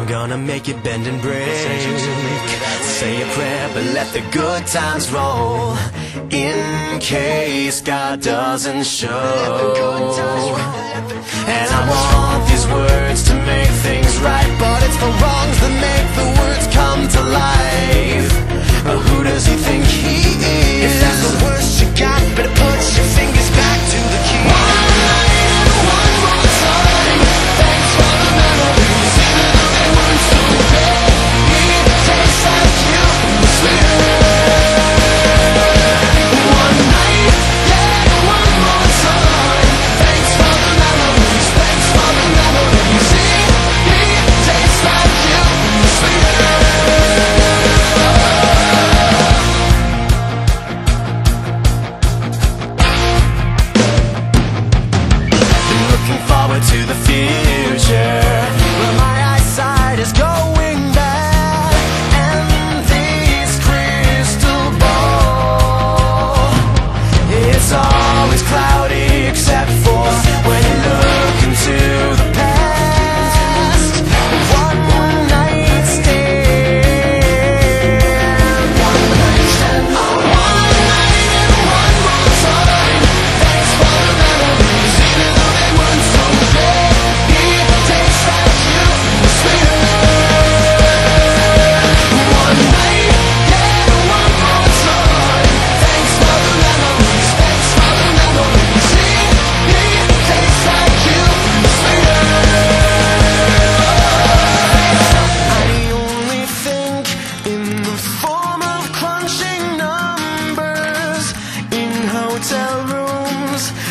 gonna make you bend and break. Say a prayer, but let the good times roll, in case God doesn't show. And I want these words to make things right, but it's the wrongs that make the words come to life. Who does he think he is? If that's the worst you got, better put your fingers back to the key. One night and one more time, thanks for the memories, even though they weren't so great. It tastes like you, sweeter. One night, yeah, one more time, thanks for the memories, thanks for the memories. It tastes like you, sweeter. To the future, where my eyesight is going bad, and this crystal ball, it's always cloudy except for when you look into the past. One night stand, one night stand, one night and one more time. Thanks for the memories, even though they weren't so. Hotel rooms